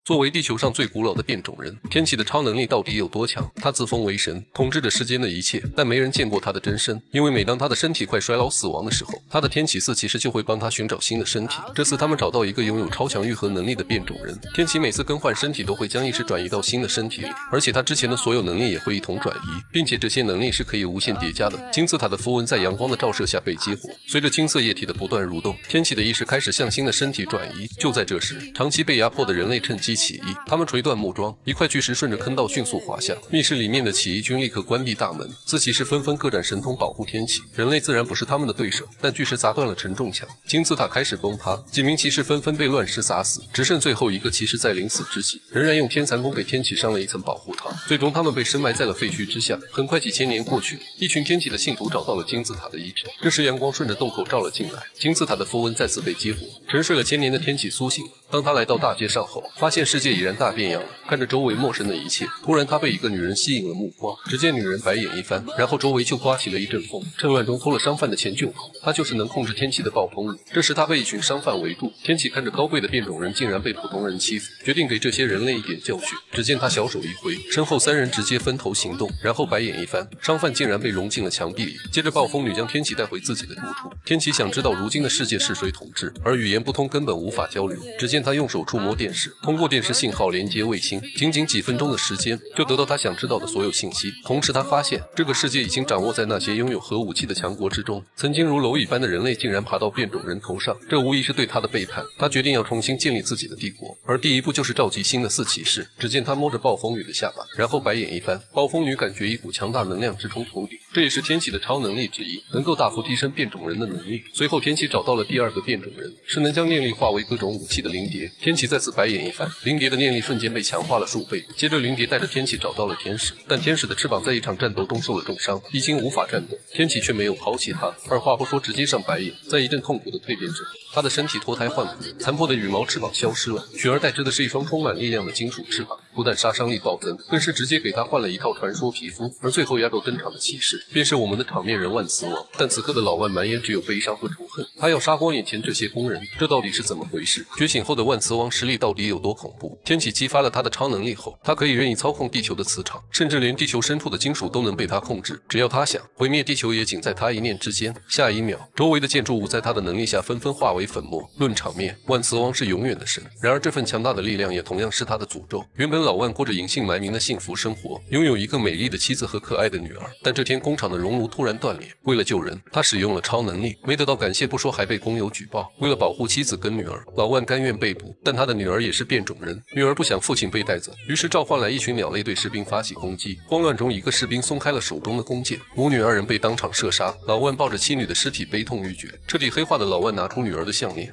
作为地球上最古老的变种人，天启的超能力到底有多强？他自封为神，统治着世间的一切，但没人见过他的真身。因为每当他的身体快衰老死亡的时候，他的天启四骑士就会帮他寻找新的身体。这次他们找到一个拥有超强愈合能力的变种人，天启每次更换身体都会将意识转移到新的身体里，而且他之前的所有能力也会一同转移，并且这些能力是可以无限叠加的。金字塔的符文在阳光的照射下被激活，随着金色液体的不断蠕动，天启的意识开始向新的身体转移。就在这时，长期被压迫的人类趁机起义，他们锤断木桩，一块巨石顺着坑道迅速滑下。密室里面的起义军立刻关闭大门，四骑士纷纷各展神通保护天启。人类自然不是他们的对手，但巨石砸断了承重墙，金字塔开始崩塌，几名骑士纷纷被乱石砸死，只剩最后一个骑士在临死之际，仍然用天残弓给天启上了一层保护套。最终他们被深埋在了废墟之下。很快几千年过去，一群天启的信徒找到了金字塔的遗址。这时阳光顺着洞口照了进来，金字塔的符文再次被激活。沉睡了千年的天启苏醒，当他来到大街上后，发现世界已然大变样了。看着周围陌生的一切，突然他被一个女人吸引了目光。只见女人白眼一翻，然后周围就刮起了一阵风，趁乱中偷了商贩的钱就跑。他就是能控制天启的暴风雨。这时他被一群商贩围住，天启看着高贵的变种人竟然被普通人欺负，决定给这些人类一点教训。只见他小手一挥，身后三人直接分头行动，然后白眼一翻，商贩竟然被融进了墙壁里。接着暴风女将天启带回自己的住处。天启想知道如今的世界是谁统治，而语言不通根本无法交流。只见他用手触摸电视，通过电视信号连接卫星，仅仅几分钟的时间就得到他想知道的所有信息。同时他发现这个世界已经掌握在那些拥有核武器的强国之中，曾经如蝼蚁般的人类竟然爬到变种人头上，这无疑是对他的背叛。他决定要重新建立自己的帝国，而第一步就是召集新的四骑士。只见他摸着暴风女的下巴，然后白眼一翻，暴风女感觉一股强大能量直冲头顶，这也是天启的超能力之一，能够大幅提升变种人的能力。随后天启找到了第二个变种人，是能将念力化为各种武器的灵蝶。天启再次白眼一翻，灵蝶的念力瞬间被强化了数倍。接着灵蝶带着天启找到了天使，但天使的翅膀在一场战斗中受了重伤，已经无法战斗。天启却没有抛弃他，二话不说直接上白眼。在一阵痛苦的蜕变之后，他的身体脱胎换骨，残破的羽毛翅膀消失了，取而代之的是一双充满力量的金属翅膀，不但杀伤力暴增，更是直接给他换了一套传说皮肤。而最后压轴登场的骑士便是我们的场面人万磁王，但此刻的老万满眼只有悲伤和仇恨，他要杀光眼前这些工人，这到底是怎么回事？觉醒后的万磁王实力到底有多恐怖？天启激发了他的超能力后，他可以任意操控地球的磁场，甚至连地球深处的金属都能被他控制，只要他想，毁灭地球也仅在他一念之间。下一秒，周围的建筑物在他的能力下纷纷化为粉末。论场面，万磁王是永远的神，然而这份强大的力量也同样是他的诅咒。原本老万过着隐姓埋名的幸福生活，拥有一个美丽的妻子和可爱的女儿，但这天工厂的熔炉突然断裂，为了救人，他使用了超能力，没得到感谢不说，还被工友举报。为了保护妻子跟女儿，老万甘愿被捕，但他的女儿也是变种人，女儿不想父亲被带走，于是召唤来一群鸟类对士兵发起攻击。慌乱中，一个士兵松开了手中的弓箭，母女二人被当场射杀。老万抱着妻女的尸体悲痛欲绝，彻底黑化的老万拿出女儿的项链。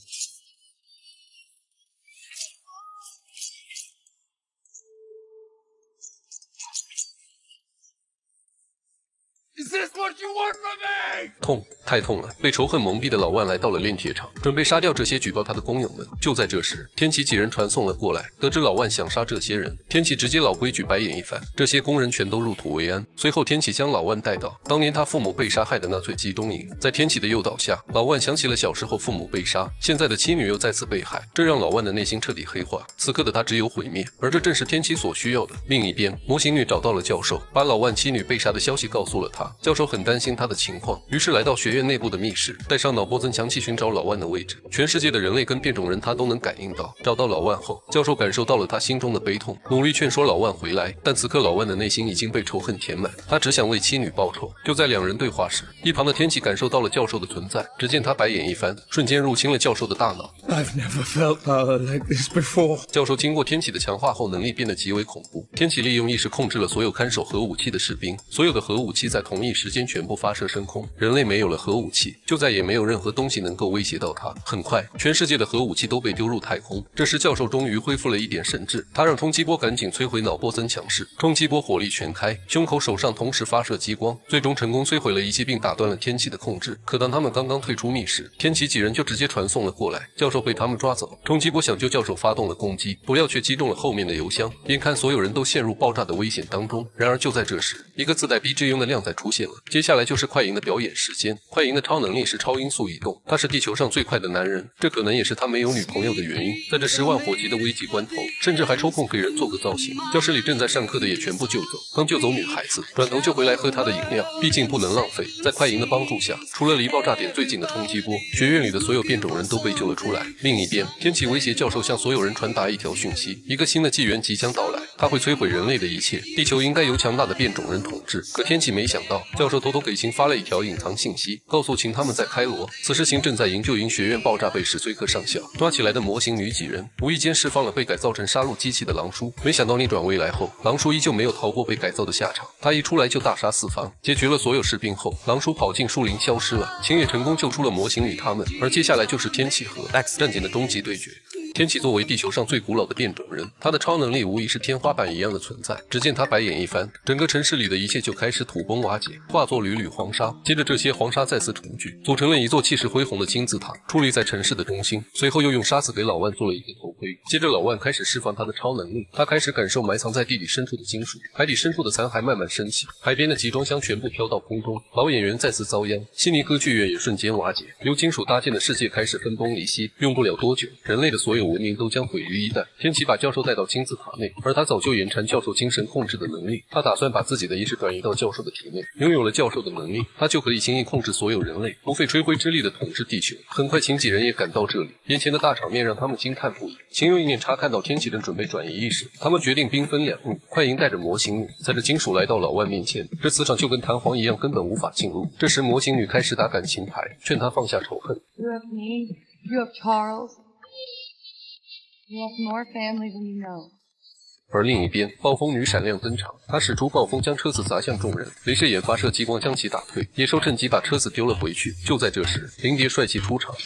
痛，太痛了！被仇恨蒙蔽的老万来到了炼铁厂，准备杀掉这些举报他的工友们。就在这时，天启几人传送了过来，得知老万想杀这些人，天启直接老规矩白眼一翻，这些工人全都入土为安。随后天启将老万带到当年他父母被杀害的纳粹集中营，在天启的诱导下，老万想起了小时候父母被杀，现在的妻女又再次被害，这让老万的内心彻底黑化。此刻的他只有毁灭，而这正是天启所需要的。另一边，模型女找到了教授，把老万妻女被杀的消息告诉了他。教授很担心他的情况，于是来到学院内部的密室，带上脑波增强器寻找老万的位置。全世界的人类跟变种人他都能感应到。找到老万后，教授感受到了他心中的悲痛，努力劝说老万回来，但此刻老万的内心已经被仇恨填满，他只想为妻女报仇。就在两人对话时，一旁的天启感受到了教授的存在，只见他白眼一翻，瞬间入侵了教授的大脑。 I've never felt power like this before. 教授经过天启的强化后，能力变得极为恐怖。天启利用意识控制了所有看守核武器的士兵，所有的核武器在同一时间全部发射升空。人类没有了核武器，就再也没有任何东西能够威胁到他。很快，全世界的核武器都被丢入太空。这时，教授终于恢复了一点神智，他让冲击波赶紧摧毁脑波增强室。冲击波火力全开，胸口手上同时发射激光，最终成功摧毁了仪器，并打断了天启的控制。可当他们刚刚退出密室，天启几人就直接传送了过来，教授被他们抓走。冲击波想救教授发动了攻击，不料却击中了后面的油箱，眼看所有人都陷入爆炸的危险当中。然而就在这时，一个自带 BGM 的靓仔出现了，接下来就是快银的表演时间。 快银的超能力是超音速移动，他是地球上最快的男人，这可能也是他没有女朋友的原因。在这10万火急的危急关头，甚至还抽空给人做个造型。教室里正在上课的也全部救走，刚救走女孩子，转头就回来喝他的饮料，毕竟不能浪费。在快银的帮助下，除了离爆炸点最近的冲击波，学院里的所有变种人都被救了出来。另一边，天启威胁教授向所有人传达一条讯息：一个新的纪元即将到来，它会摧毁人类的一切，地球应该由强大的变种人统治。可天启没想到，教授偷偷给秦发了一条隐藏信息，告诉秦他们在开罗，此时秦正在营救营学院爆炸被史崔克上校抓起来的模型女几人，无意间释放了被改造成杀戮机器的狼叔。没想到逆转未来后，狼叔依旧没有逃过被改造的下场，他一出来就大杀四方，解决了所有士兵后，狼叔跑进树林消失了，秦也成功救出了模型女他们，而接下来就是天启和 X 战警的终极对决。天启作为地球上最古老的变种人，他的超能力无疑是天花板一样的存在。只见他白眼一翻，整个城市里的一切就开始土崩瓦解，化作缕缕黄沙。接着这些黄沙再次重聚，组成了一座气势恢宏的金字塔，矗立在城市的中心。随后又用沙子给老万做了一个头盔。接着老万开始释放他的超能力，他开始感受埋藏在地底深处的金属，海底深处的残骸慢慢升起，海边的集装箱全部飘到空中，老演员再次遭殃，悉尼歌剧院也瞬间瓦解，由金属搭建的世界开始分崩离析。用不了多久，人类的所有文明都将毁于一旦。天启把教授带到金字塔内，而他早就言传教授精神控制的能力，他打算把自己的意识转移到教授的体内，拥有了教授的能力，他就可以轻易控制所有人类，不费吹灰之力的统治地球。很快秦几人也赶到这里，眼前的大场面让他们惊叹不已。秦用意念查看到天启正准备转移意识，他们决定兵分两路，快银带着模型女载着金属来到老万面前，这磁场就跟弹簧一样，根本无法进入。这时模型女开始打感情牌，劝他放下仇恨。 You have me, you have Charles, you have more family than you know. 而另一边，暴风女闪亮登场，她使出暴风将车子砸向众人，镭射眼发射激光将其打退，野兽趁机把车子丢了回去。就在这时，灵蝶帅气出场。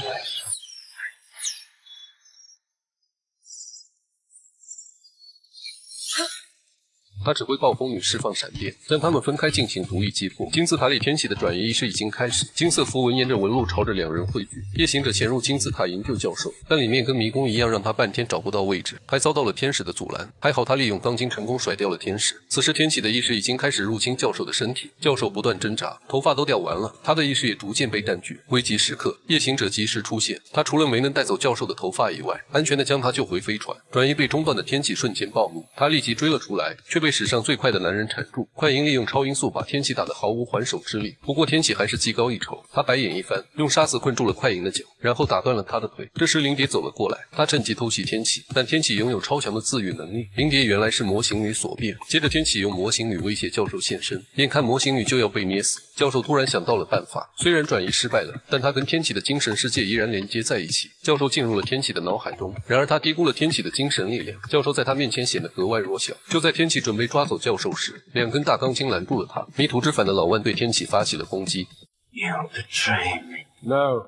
他指挥暴风女释放闪电，将他们分开进行独立击破。金字塔里天启的转移仪式已经开始，金色符文沿着纹路朝着两人汇聚。夜行者潜入金字塔营救教授，但里面跟迷宫一样，让他半天找不到位置，还遭到了天使的阻拦。还好他利用钢筋成功甩掉了天使。此时天启的意识已经开始入侵教授的身体，教授不断挣扎，头发都掉完了，他的意识也逐渐被占据。危急时刻，夜行者及时出现，他除了没能带走教授的头发以外，安全的将他救回飞船。转移被中断的天启瞬间暴怒，他立即追了出来，却被史上最快的男人缠住。快银利用超音速把天启打得毫无还手之力，不过天启还是技高一筹，他白眼一翻，用沙子困住了快银的脚，然后打断了他的腿。这时灵蝶走了过来，他趁机偷袭天启，但天启拥有超强的自愈能力，灵蝶原来是模型女所变。接着天启用模型女威胁教授现身，眼看模型女就要被捏死，教授突然想到了办法，虽然转移失败了，但他跟天启的精神世界依然连接在一起。教授进入了天启的脑海中，然而他低估了天启的精神力量，教授在他面前显得格外弱小。就在天启准备抓走教授时，两根大钢筋拦住了他。迷途知返的老万对天启发起了攻击。 You betrayed me. No.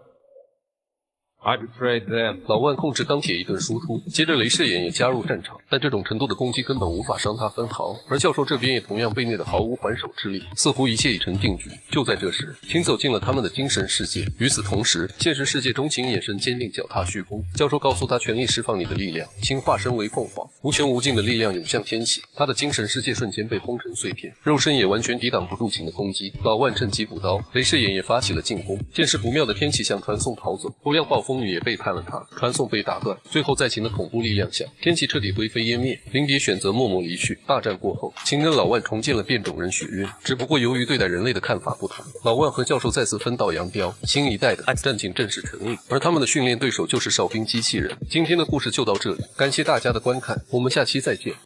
I betrayed them. 老万控制钢铁一顿输出，接着镭射眼也加入战场，但这种程度的攻击根本无法伤他分毫。而教授这边也同样被虐得毫无还手之力，似乎一切已成定局。就在这时，秦走进了他们的精神世界。与此同时，现实世界中秦眼神坚定，脚踏虚空。教授告诉他全力释放你的力量。秦化身为凤凰，无穷无尽的力量涌向天启，他的精神世界瞬间被轰成碎片，肉身也完全抵挡不住秦的攻击。老万趁机补刀，镭射眼也发起了进攻。见势不妙的天启向传送逃走，不料暴风女也背叛了他，传送被打断。最后在秦的恐怖力量下，天启彻底灰飞烟灭。灵蝶选择默默离去。大战过后，秦跟老万重建了变种人学院，只不过由于对待人类的看法不同，老万和教授再次分道扬镳。新一代的 X 战警正式成立，而他们的训练对手就是哨兵机器人。今天的故事就到这里，感谢大家的观看，我们下期再见。